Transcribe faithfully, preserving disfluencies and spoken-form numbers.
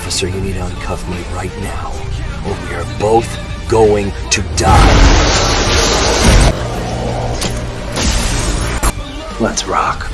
Officer, you need to uncuff me right now, or we are both going to die. Let's rock.